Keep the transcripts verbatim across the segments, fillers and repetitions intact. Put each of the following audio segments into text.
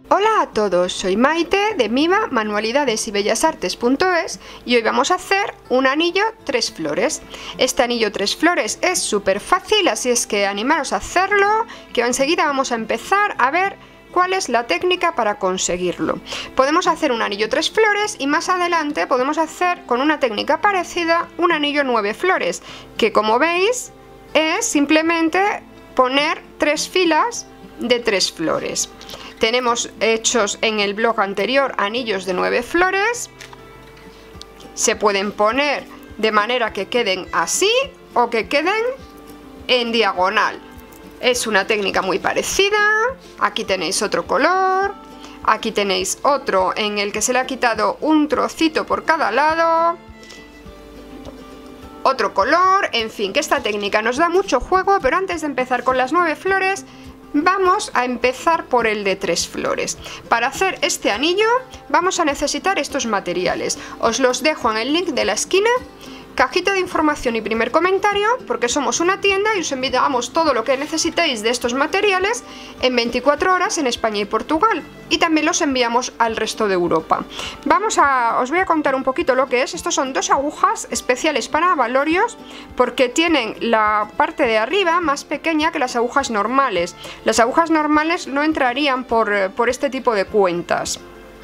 Hola a todos, soy Maite de Miva Manualidades y Bellas Artes punto es y hoy vamos a hacer un anillo tres flores. Este anillo tres flores es súper fácil, así es que animaros a hacerlo, que enseguida vamos a empezar a ver cuál es la técnica para conseguirlo. Podemos hacer un anillo tres flores y más adelante podemos hacer con una técnica parecida un anillo nueve flores, que como veis es simplemente poner tres filas de tres flores. Tenemos hechos en el blog anterior anillos de nueve flores. Se pueden poner de manera que queden así o que queden en diagonal. Es una técnica muy parecida. Aquí tenéis otro color. Aquí tenéis otro en el que se le ha quitado un trocito por cada lado. Otro color. En fin, que esta técnica nos da mucho juego, pero antes de empezar con las nueve flores, vamos a empezar por el de tres flores. Para hacer este anillo vamos a necesitar estos materiales. Os los dejo en el link de la esquina, cajita de información y primer comentario, porque somos una tienda y os enviamos todo lo que necesitéis de estos materiales en veinticuatro horas en España y Portugal, y también los enviamos al resto de Europa. Vamos a, os voy a contar un poquito lo que es. Estos son dos agujas especiales para abalorios, porque tienen la parte de arriba más pequeña que las agujas normales. Las agujas normales no entrarían por, por este tipo de cuentas.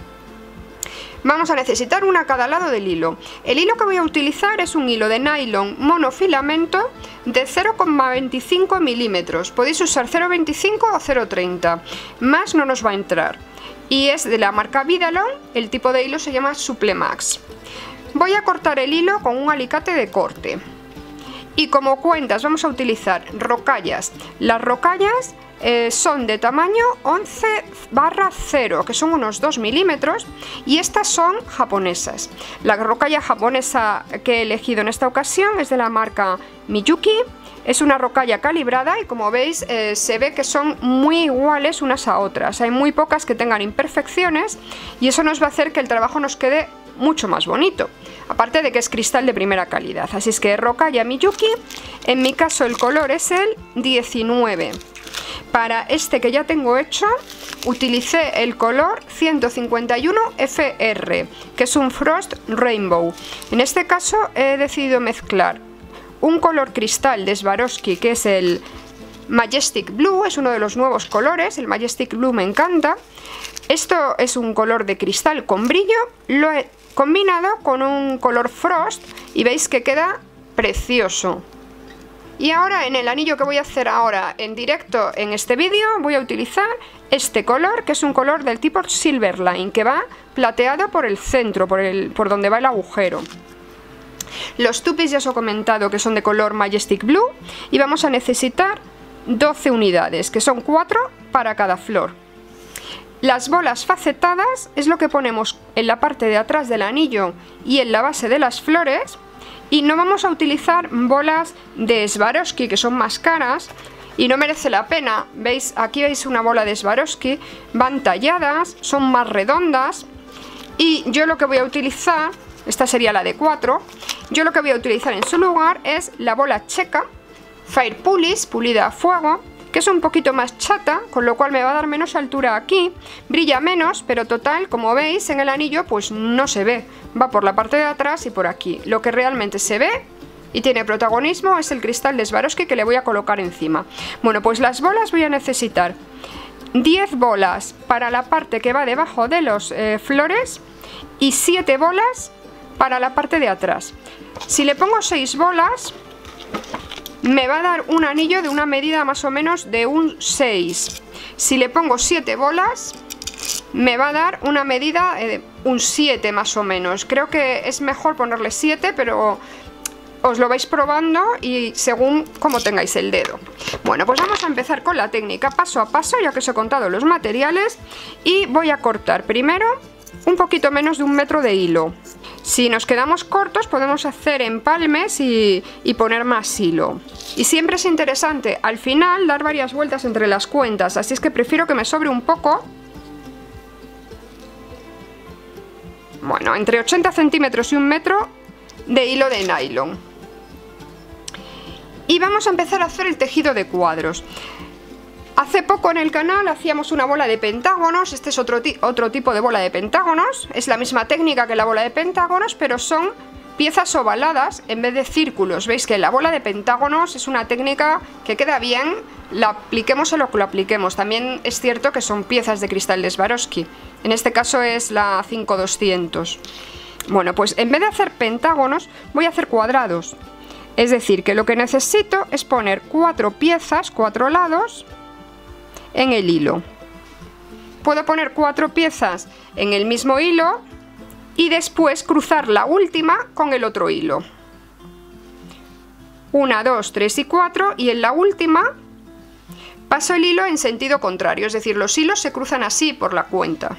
Vamos a necesitar una a cada lado del hilo. El hilo que voy a utilizar es un hilo de nylon monofilamento de cero coma veinticinco milímetros. Podéis usar cero coma veinticinco o cero coma treinta, más no nos va a entrar. Y es de la marca Vidalon, el tipo de hilo se llama Suplemax. Voy a cortar el hilo con un alicate de corte. Y como cuentas vamos a utilizar rocallas. Las rocallas Eh, son de tamaño once barra cero, que son unos dos milímetros, y estas son japonesas. La rocalla japonesa que he elegido en esta ocasión es de la marca Miyuki. Es una rocalla calibrada y como veis eh, se ve que son muy iguales unas a otras. Hay muy pocas que tengan imperfecciones y eso nos va a hacer que el trabajo nos quede mucho más bonito, aparte de que es cristal de primera calidad. Así es que rocalla Miyuki, en mi caso el color es el diecinueve. Para este que ya tengo hecho utilicé el color ciento cincuenta y uno F R, que es un Frost Rainbow. En este caso he decidido mezclar un color cristal de Swarovski, que es el Majestic Blue, es uno de los nuevos colores, el Majestic Blue me encanta. Esto es un color de cristal con brillo, lo he combinado con un color Frost y veis que queda precioso. Y ahora en el anillo que voy a hacer ahora en directo en este vídeo voy a utilizar este color, que es un color del tipo Silverline, que va plateado por el centro, por, el, por donde va el agujero. Los tupis ya os he comentado que son de color Majestic Blue y vamos a necesitar doce unidades, que son cuatro para cada flor. Las bolas facetadas es lo que ponemos en la parte de atrás del anillo y en la base de las flores. Y no vamos a utilizar bolas de Swarovski, que son más caras y no merece la pena. ¿Veis? Aquí veis una bola de Swarovski, van talladas, son más redondas. Y yo lo que voy a utilizar, esta sería la de cuatro, yo lo que voy a utilizar en su lugar es la bola checa, Fire Polish, pulida a fuego, que es un poquito más chata, con lo cual me va a dar menos altura aquí, brilla menos, pero total, como veis en el anillo pues no se ve, va por la parte de atrás y por aquí. Lo que realmente se ve y tiene protagonismo es el cristal de Swarovski, que le voy a colocar encima. Bueno, pues las bolas voy a necesitar diez bolas para la parte que va debajo de los eh, flores y siete bolas para la parte de atrás. Si le pongo seis bolas me va a dar un anillo de una medida más o menos de un seis. Si le pongo siete bolas me va a dar una medida de un siete más o menos. Creo que es mejor ponerle siete, pero os lo vais probando y según como tengáis el dedo. Bueno, pues vamos a empezar con la técnica paso a paso, ya que os he contado los materiales, y voy a cortar primero un poquito menos de un metro de hilo. Si nos quedamos cortos podemos hacer empalmes y, y poner más hilo. Y siempre es interesante al final dar varias vueltas entre las cuentas, así es que prefiero que me sobre un poco. Bueno, entre ochenta centímetros y un metro de hilo de nylon. Y vamos a empezar a hacer el tejido de cuadros. Hace poco en el canal hacíamos una bola de pentágonos. Este es otro, otro tipo de bola de pentágonos. Es la misma técnica que la bola de pentágonos, pero son piezas ovaladas en vez de círculos. Veis que la bola de pentágonos es una técnica que queda bien, la apliquemos en lo que lo apliquemos. También es cierto que son piezas de cristal de Swarovski. En este caso es la cinco doscientos. Bueno, pues en vez de hacer pentágonos voy a hacer cuadrados. Es decir, que lo que necesito es poner cuatro piezas, cuatro lados en el hilo. Puedo poner cuatro piezas en el mismo hilo y después cruzar la última con el otro hilo. Una, dos, tres y cuatro, y en la última paso el hilo en sentido contrario, es decir, los hilos se cruzan así por la cuenta.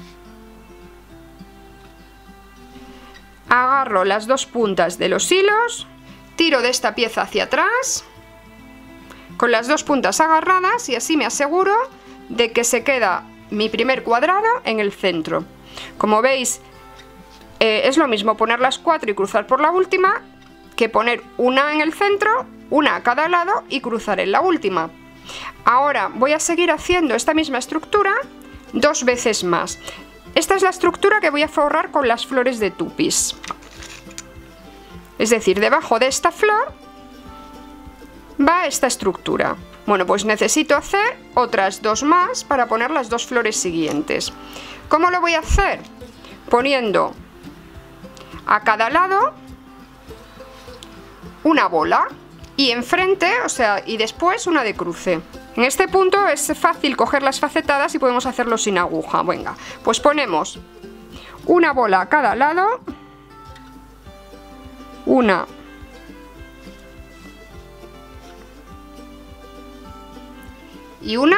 Agarro las dos puntas de los hilos, tiro de esta pieza hacia atrás con las dos puntas agarradas y así me aseguro de que se queda mi primer cuadrado en el centro. Como veis, eh, es lo mismo poner las cuatro y cruzar por la última que poner una en el centro, una a cada lado y cruzar en la última. Ahora voy a seguir haciendo esta misma estructura dos veces más. Esta es la estructura que voy a forrar con las flores de tupis. Es decir, debajo de esta flor va esta estructura. Bueno, pues necesito hacer otras dos más para poner las dos flores siguientes. ¿Cómo lo voy a hacer? Poniendo a cada lado una bola y enfrente, o sea, y después una de cruce. En este punto es fácil coger las facetadas y podemos hacerlo sin aguja. Venga, pues ponemos una bola a cada lado, una, y una,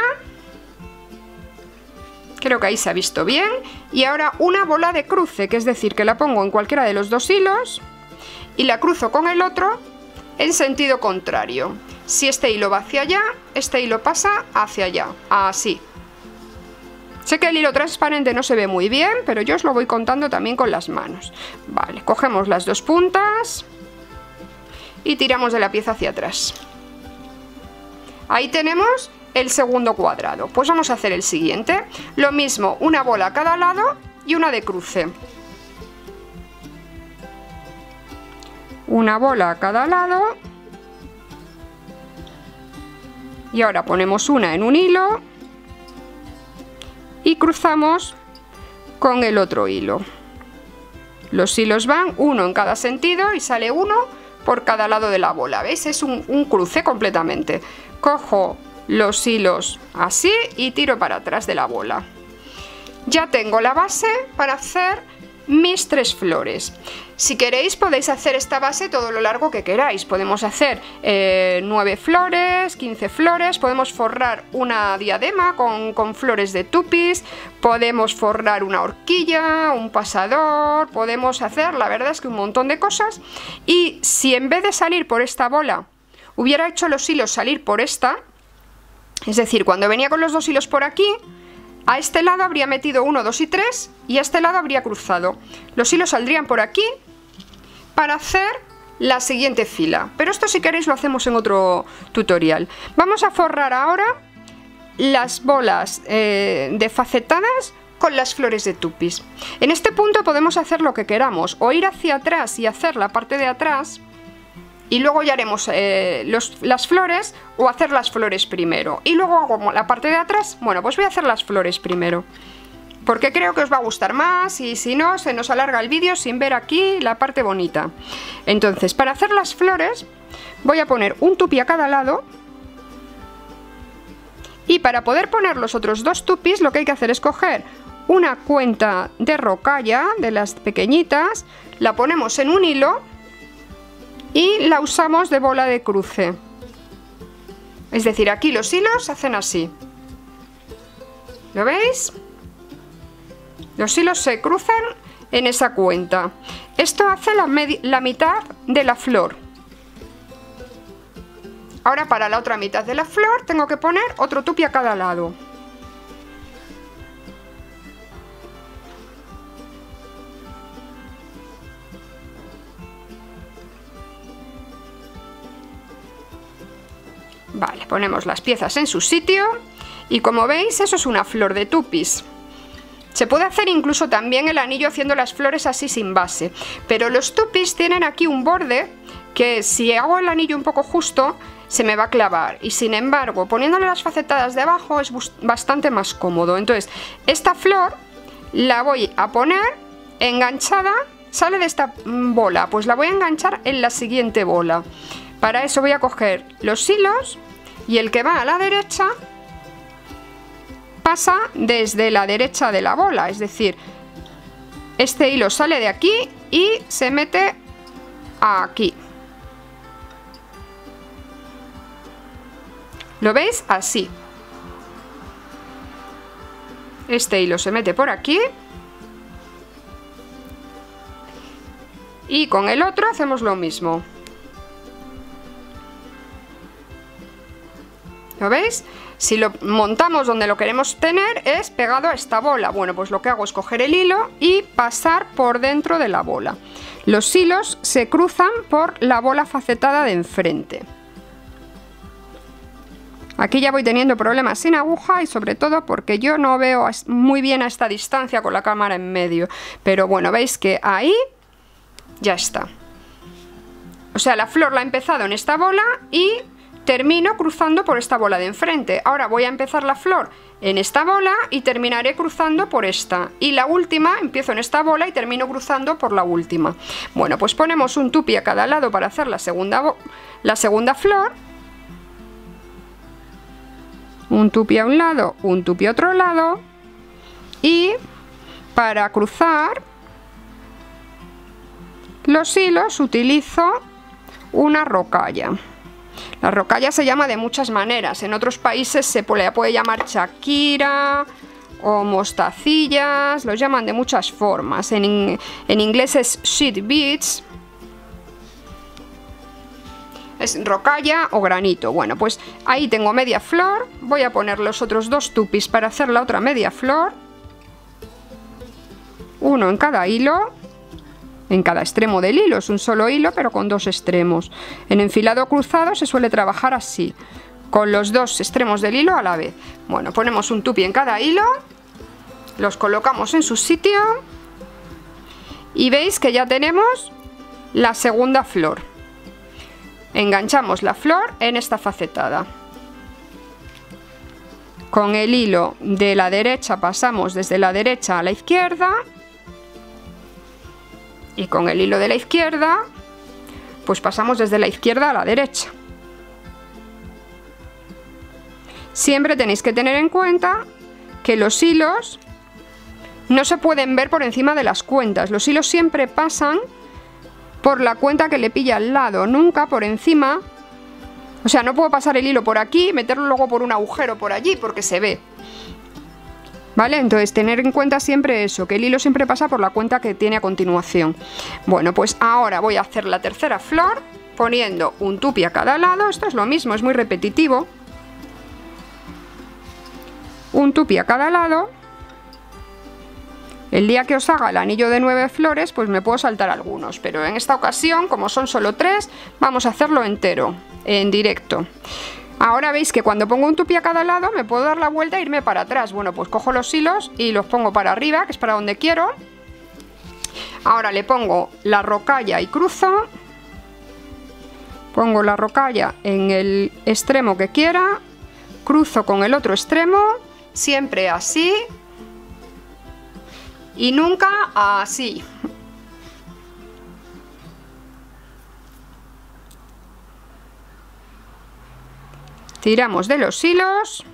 creo que ahí se ha visto bien, y ahora una bola de cruce, que es decir, que la pongo en cualquiera de los dos hilos y la cruzo con el otro en sentido contrario. Si este hilo va hacia allá, este hilo pasa hacia allá, así. Sé que el hilo transparente no se ve muy bien, pero yo os lo voy contando también con las manos. Vale, cogemos las dos puntas y tiramos de la pieza hacia atrás. Ahí tenemos el segundo cuadrado. Pues vamos a hacer el siguiente. Lo mismo, una bola a cada lado y una de cruce. Una bola a cada lado. Y ahora ponemos una en un hilo y cruzamos con el otro hilo. Los hilos van uno en cada sentido y sale uno por cada lado de la bola. ¿Veis? Es un, un cruce completamente. Cojo los hilos así y tiro para atrás de la bola. Ya tengo la base para hacer mis tres flores. Si queréis podéis hacer esta base todo lo largo que queráis. Podemos hacer eh, nueve flores, quince flores, podemos forrar una diadema con, con flores de tupis, podemos forrar una horquilla, un pasador, podemos hacer, la verdad es que un montón de cosas. Y si en vez de salir por esta bola hubiera hecho los hilos salir por esta, es decir, cuando venía con los dos hilos por aquí, a este lado habría metido uno, dos y tres y a este lado habría cruzado. Los hilos saldrían por aquí para hacer la siguiente fila. Pero esto si queréis lo hacemos en otro tutorial. Vamos a forrar ahora las bolas eh, de facetadas con las flores de tupis. En este punto podemos hacer lo que queramos, o ir hacia atrás y hacer la parte de atrás y luego ya haremos eh, los, las flores, o hacer las flores primero y luego hago la parte de atrás. Bueno, pues voy a hacer las flores primero porque creo que os va a gustar más, y si no se nos alarga el vídeo sin ver aquí la parte bonita. Entonces, para hacer las flores voy a poner un tupi a cada lado, y para poder poner los otros dos tupis lo que hay que hacer es coger una cuenta de rocalla de las pequeñitas, la ponemos en un hilo y la usamos de bola de cruce. Es decir, aquí los hilos se hacen así. ¿Lo veis? Los hilos se cruzan en esa cuenta. Esto hace la, la mitad de la flor. Ahora para la otra mitad de la flor tengo que poner otro tupi a cada lado. Vale, ponemos las piezas en su sitio Y como veis, eso es una flor de tupis. Se puede hacer incluso también el anillo haciendo las flores así sin base, pero los tupis tienen aquí un borde que si hago el anillo un poco justo se me va a clavar, y sin embargo poniéndole las facetadas de abajo es bastante más cómodo. Entonces esta flor la voy a poner enganchada, sale de esta bola, pues la voy a enganchar en la siguiente bola. Para eso voy a coger los hilos y el que va a la derecha pasa desde la derecha de la bola, es decir, este hilo sale de aquí y se mete aquí. ¿Lo veis? Así. Este hilo se mete por aquí y con el otro hacemos lo mismo. ¿Lo veis? Si lo montamos donde lo queremos tener es pegado a esta bola. Bueno, pues lo que hago es coger el hilo y pasar por dentro de la bola. Los hilos se cruzan por la bola facetada de enfrente. Aquí ya voy teniendo problemas sin aguja y sobre todo porque yo no veo muy bien a esta distancia con la cámara en medio. Pero bueno, veis que ahí ya está. O sea, la flor la he empezado en esta bola y termino cruzando por esta bola de enfrente. Ahora voy a empezar la flor en esta bola y terminaré cruzando por esta. Y la última empiezo en esta bola y termino cruzando por la última. Bueno, pues ponemos un tupi a cada lado para hacer la segunda, la segunda flor. Un tupi a un lado, un tupi a otro lado. Y para cruzar los hilos utilizo una rocalla. La rocalla se llama de muchas maneras. En otros países se le puede llamar shakira o mostacillas, lo llaman de muchas formas. En, en inglés es sheet beads, es rocalla o granito. Bueno, pues ahí tengo media flor. Voy a poner los otros dos tupis para hacer la otra media flor. Uno en cada hilo. En cada extremo del hilo, es un solo hilo pero con dos extremos. En enfilado cruzado se suele trabajar así, con los dos extremos del hilo a la vez. Bueno, ponemos un tupi en cada hilo, los colocamos en su sitio y veis que ya tenemos la segunda flor. Enganchamos la flor en esta facetada. Con el hilo de la derecha pasamos desde la derecha a la izquierda. Y con el hilo de la izquierda, pues pasamos desde la izquierda a la derecha. Siempre tenéis que tener en cuenta que los hilos no se pueden ver por encima de las cuentas. Los hilos siempre pasan por la cuenta que le pilla al lado, nunca por encima. O sea, no puedo pasar el hilo por aquí y meterlo luego por un agujero por allí porque se ve. ¿Vale? Entonces tener en cuenta siempre eso, que el hilo siempre pasa por la cuenta que tiene a continuación. Bueno, pues ahora voy a hacer la tercera flor poniendo un tupi a cada lado. Esto es lo mismo, es muy repetitivo. Un tupi a cada lado. El día que os haga el anillo de nueve flores, pues me puedo saltar algunos, pero en esta ocasión, como son solo tres, vamos a hacerlo entero, en directo. Ahora veis que cuando pongo un tupi a cada lado me puedo dar la vuelta e irme para atrás. Bueno, pues cojo los hilos y los pongo para arriba, que es para donde quiero. Ahora le pongo la rocalla y cruzo. Pongo la rocalla en el extremo que quiera. Cruzo con el otro extremo, siempre así. Y nunca así. Tiramos de los hilos,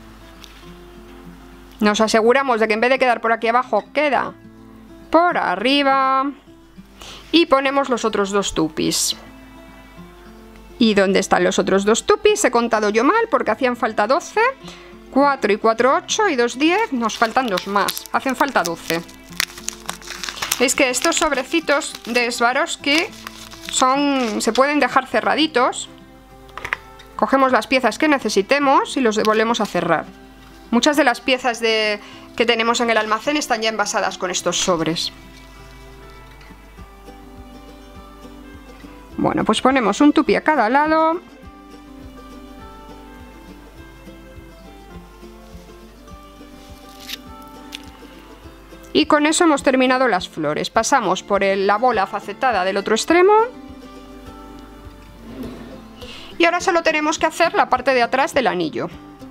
nos aseguramos de que en vez de quedar por aquí abajo queda por arriba y ponemos los otros dos tupis. ¿Y dónde están los otros dos tupis? He contado yo mal porque hacían falta doce, cuatro y cuatro, ocho y dos, diez, nos faltan dos más, hacen falta doce. Veis que estos sobrecitos de Swarovski son, se pueden dejar cerraditos. Cogemos las piezas que necesitemos y los volvemos a cerrar. Muchas de las piezas de, que tenemos en el almacén están ya envasadas con estos sobres. Bueno, pues ponemos un tupi a cada lado. Y con eso hemos terminado las flores. Pasamos por el, la bola facetada del otro extremo. Y ahora solo tenemos que hacer la parte de atrás del anillo.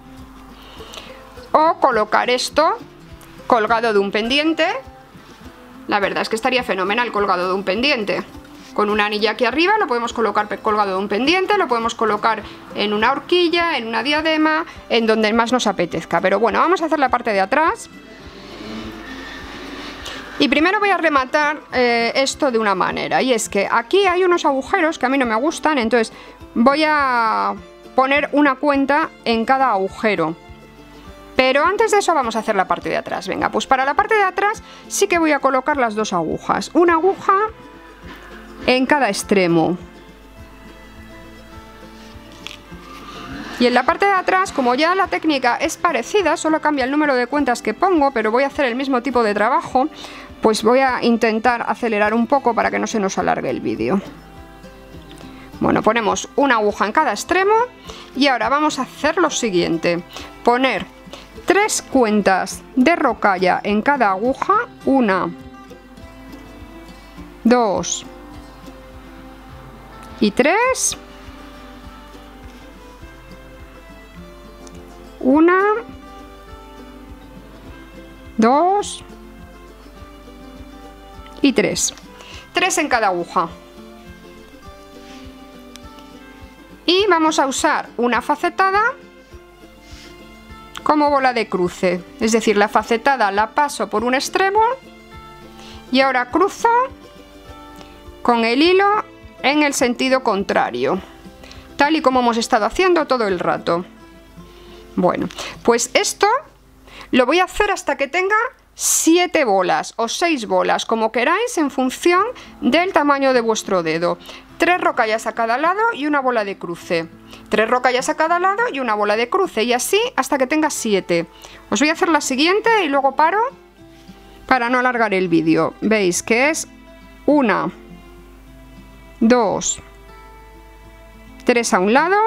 O colocar esto colgado de un pendiente. La verdad es que estaría fenomenal colgado de un pendiente. Con una anilla aquí arriba lo podemos colocar colgado de un pendiente, lo podemos colocar en una horquilla, en una diadema, en donde más nos apetezca. Pero bueno, vamos a hacer la parte de atrás. Y primero voy a rematar eh, esto de una manera. Y es que aquí hay unos agujeros que a mí no me gustan, entonces voy a poner una cuenta en cada agujero. Pero antes de eso vamos a hacer la parte de atrás. Venga, pues para la parte de atrás sí que voy a colocar las dos agujas. Una aguja en cada extremo. Y en la parte de atrás, como ya la técnica es parecida, solo cambia el número de cuentas que pongo, pero voy a hacer el mismo tipo de trabajo, pues voy a intentar acelerar un poco para que no se nos alargue el vídeo. Bueno, ponemos una aguja en cada extremo y ahora vamos a hacer lo siguiente. Poner tres cuentas de rocalla en cada aguja. Una, dos y tres. Una, dos y tres. Tres en cada aguja. Y vamos a usar una facetada como bola de cruce. Es decir, la facetada la paso por un extremo y ahora cruzo con el hilo en el sentido contrario, tal y como hemos estado haciendo todo el rato. Bueno, pues esto lo voy a hacer hasta que tenga siete bolas o seis bolas, como queráis, en función del tamaño de vuestro dedo. Tres rocallas a cada lado y una bola de cruce. Tres rocallas a cada lado y una bola de cruce, y así hasta que tenga siete. Os voy a hacer la siguiente y luego paro para no alargar el vídeo. Veis que es una, dos, tres a un lado,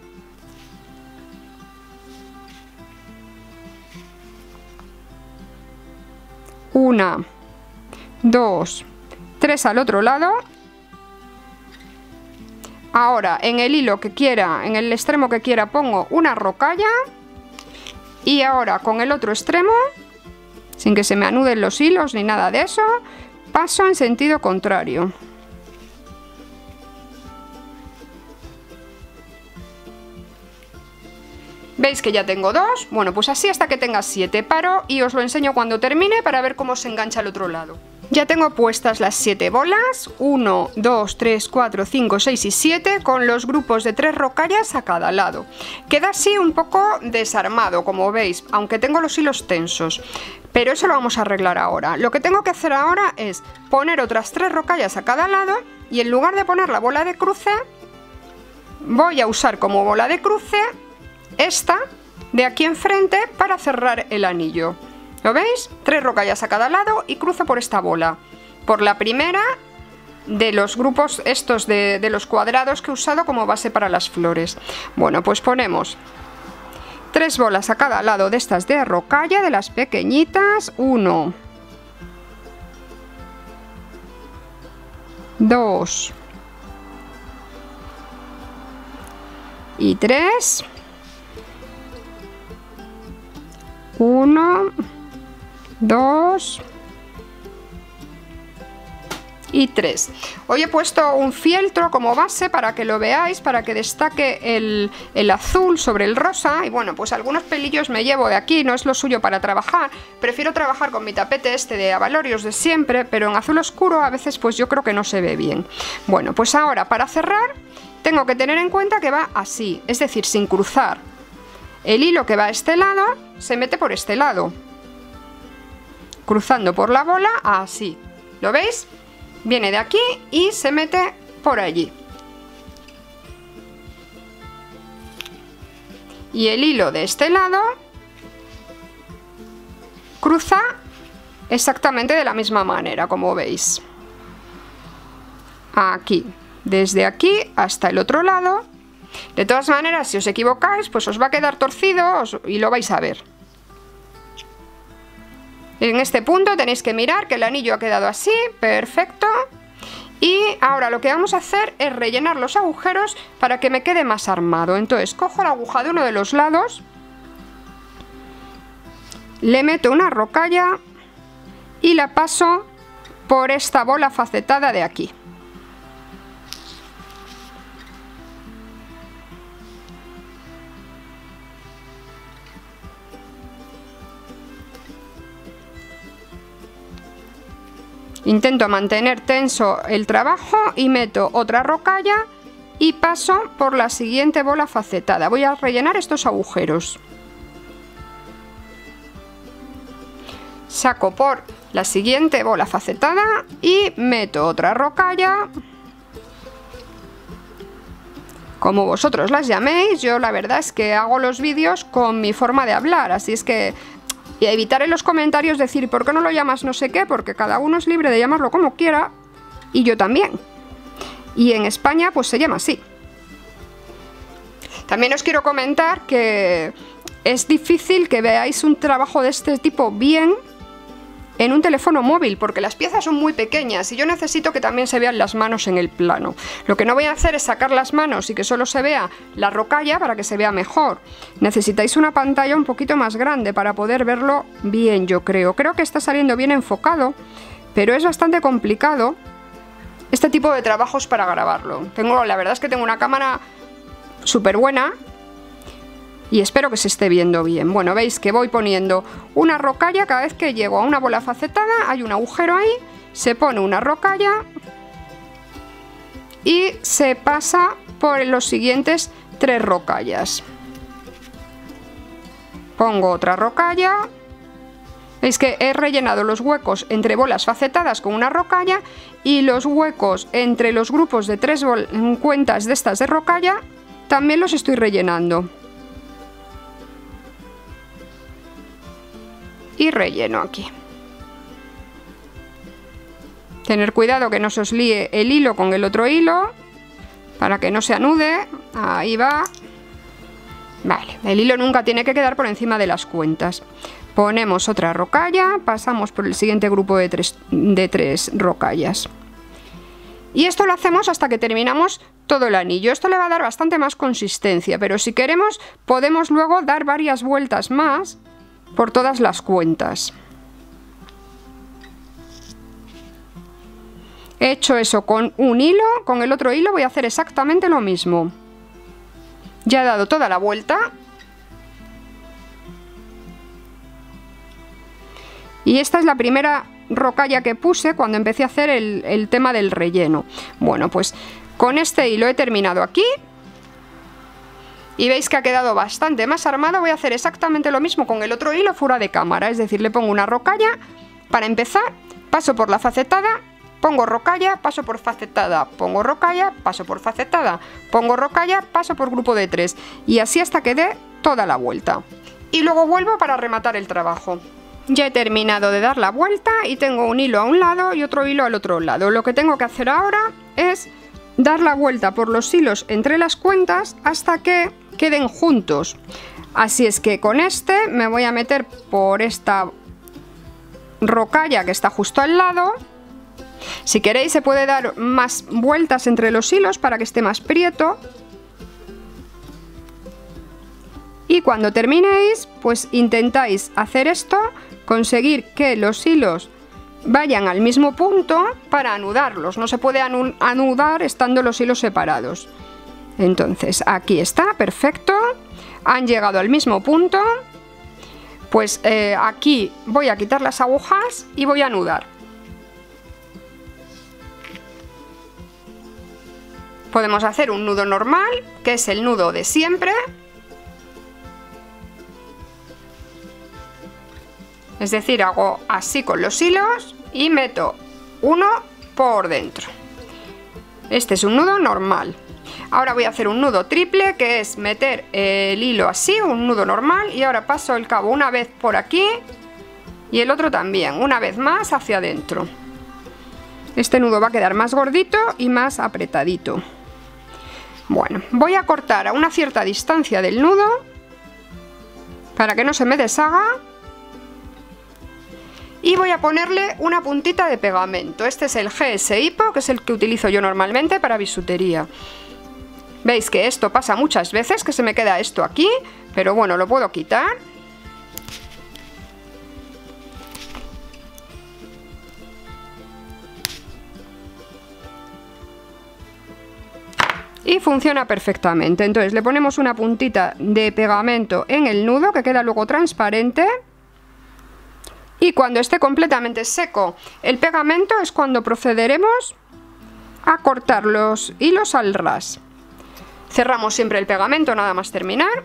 una, dos, tres al otro lado. Ahora en el hilo que quiera, en el extremo que quiera, pongo una rocalla y ahora con el otro extremo, sin que se me anuden los hilos ni nada de eso, paso en sentido contrario. ¿Veis que ya tengo dos? Bueno, pues así hasta que tenga siete. Paro y os lo enseño cuando termine para ver cómo se engancha al otro lado. Ya tengo puestas las siete bolas, uno, dos, tres, cuatro, cinco, seis y siete, con los grupos de tres rocallas a cada lado. Queda así un poco desarmado, como veis, aunque tengo los hilos tensos. Pero eso lo vamos a arreglar ahora. Lo que tengo que hacer ahora es poner otras tres rocallas a cada lado y en lugar de poner la bola de cruce, voy a usar como bola de cruce esta de aquí enfrente para cerrar el anillo. ¿Lo veis? Tres rocallas a cada lado y cruzo por esta bola, por la primera de los grupos estos de, de los cuadrados que he usado como base para las flores. Bueno, pues ponemos tres bolas a cada lado de estas de rocalla, de las pequeñitas. Uno, dos y tres. Uno, dos y tres. Hoy he puesto un fieltro como base para que lo veáis, para que destaque el, el azul sobre el rosa. Y bueno, pues algunos pelillos me llevo de aquí, no es lo suyo para trabajar. Prefiero trabajar con mi tapete este de abalorios de siempre, pero en azul oscuro a veces pues yo creo que no se ve bien. Bueno, pues ahora para cerrar tengo que tener en cuenta que va así, es decir, sin cruzar. El hilo que va a este lado se mete por este lado, cruzando por la bola así. ¿Lo veis? Viene de aquí y se mete por allí. Y el hilo de este lado cruza exactamente de la misma manera, como veis. Aquí, desde aquí hasta el otro lado. De todas maneras, si os equivocáis, pues os va a quedar torcido os, y lo vais a ver. En este punto tenéis que mirar que el anillo ha quedado así, perfecto. Y ahora lo que vamos a hacer es rellenar los agujeros para que me quede más armado. Entonces cojo la aguja de uno de los lados, le meto una rocalla y la paso por esta bola facetada de aquí. Intento mantener tenso el trabajo y meto otra rocalla y paso por la siguiente bola facetada. Voy a rellenar estos agujeros. Saco por la siguiente bola facetada y meto otra rocalla. Como vosotros las llaméis, yo la verdad es que hago los vídeos con mi forma de hablar, así es que... Y evitar en los comentarios decir, ¿por qué no lo llamas no sé qué? Porque cada uno es libre de llamarlo como quiera, y yo también. Y en España pues se llama así. También os quiero comentar que es difícil que veáis un trabajo de este tipo bien en un teléfono móvil, porque las piezas son muy pequeñas y yo necesito que también se vean las manos en el plano. Lo que no voy a hacer es sacar las manos y que solo se vea la rocalla para que se vea mejor. Necesitáis una pantalla un poquito más grande para poder verlo bien, yo creo. Creo que está saliendo bien enfocado, pero es bastante complicado este tipo de trabajos para grabarlo. Tengo, la verdad es que tengo una cámara súper buena y espero que se esté viendo bien. Bueno, veis que voy poniendo una rocalla cada vez que llego a una bola facetada, hay un agujero ahí, se pone una rocalla y se pasa por los siguientes tres rocallas. Pongo otra rocalla. Veis que he rellenado los huecos entre bolas facetadas con una rocalla y los huecos entre los grupos de tres cuentas de estas de rocalla también los estoy rellenando. Y relleno aquí. Tener cuidado que no se os líe el hilo con el otro hilo para que no se anude. Ahí va. Vale, el hilo nunca tiene que quedar por encima de las cuentas. Ponemos otra rocalla, pasamos por el siguiente grupo de tres, de tres rocallas. Y esto lo hacemos hasta que terminamos todo el anillo. Esto le va a dar bastante más consistencia, pero si queremos podemos luego dar varias vueltas más por todas las cuentas. He hecho eso con un hilo, con el otro hilo voy a hacer exactamente lo mismo. Ya he dado toda la vuelta. Y esta es la primera rocalla que puse cuando empecé a hacer el, el tema del relleno. Bueno, pues con este hilo he terminado aquí. Y veis que ha quedado bastante más armado. Voy a hacer exactamente lo mismo con el otro hilo fuera de cámara. Es decir, le pongo una rocalla para empezar, paso por la facetada, pongo rocalla, paso por facetada, pongo rocalla, paso por facetada, pongo rocalla, paso por grupo de tres. Y así hasta que dé toda la vuelta. Y luego vuelvo para rematar el trabajo. Ya he terminado de dar la vuelta y tengo un hilo a un lado y otro hilo al otro lado. Lo que tengo que hacer ahora es dar la vuelta por los hilos entre las cuentas hasta que queden juntos. Así es que con este me voy a meter por esta rocalla que está justo al lado. Si queréis se puede dar más vueltas entre los hilos para que esté más prieto. Y cuando terminéis, pues intentáis hacer esto, conseguir que los hilos vayan al mismo punto para anudarlos. No se puede anu- anudar estando los hilos separados. Entonces aquí está, perfecto. Han llegado al mismo punto. Pues eh, aquí voy a quitar las agujas y voy a anudar. Podemos hacer un nudo normal, que es el nudo de siempre. Es decir, hago así con los hilos y meto uno por dentro. Este es un nudo normal. Ahora voy a hacer un nudo triple, que es meter el hilo así, un nudo normal, y ahora paso el cabo una vez por aquí y el otro también, una vez más hacia adentro. Este nudo va a quedar más gordito y más apretadito. Bueno, voy a cortar a una cierta distancia del nudo para que no se me deshaga. y voy a ponerle una puntita de pegamento. Este es el G S Hipo, que es el que utilizo yo normalmente para bisutería. Veis que esto pasa muchas veces, que se me queda esto aquí, pero bueno, lo puedo quitar. Y funciona perfectamente. Entonces le ponemos una puntita de pegamento en el nudo, que queda luego transparente. Y cuando esté completamente seco el pegamento es cuando procederemos a cortar los hilos al ras. Cerramos siempre el pegamento nada más terminar.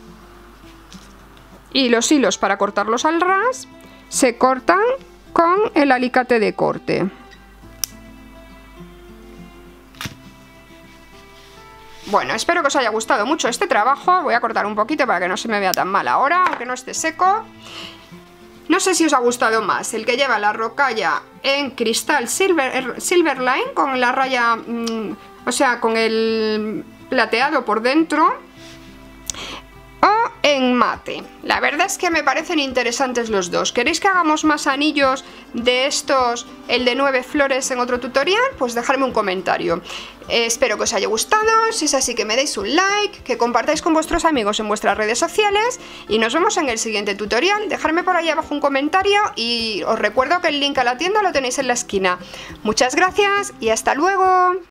Y los hilos, para cortarlos al ras, se cortan con el alicate de corte. Bueno, espero que os haya gustado mucho este trabajo. Voy a cortar un poquito para que no se me vea tan mal ahora, aunque no esté seco. No sé si os ha gustado más el que lleva la rocalla en cristal silver, Silverline, con la raya, mmm, o sea, con el plateado por dentro, o en mate. La verdad es que me parecen interesantes los dos. ¿Queréis que hagamos más anillos de estos, el de nueve flores, en otro tutorial? Pues dejadme un comentario. Eh, espero que os haya gustado. Si es así, que me deis un like, que compartáis con vuestros amigos en vuestras redes sociales, y nos vemos en el siguiente tutorial. Dejadme por ahí abajo un comentario y os recuerdo que el link a la tienda lo tenéis en la esquina. Muchas gracias y hasta luego.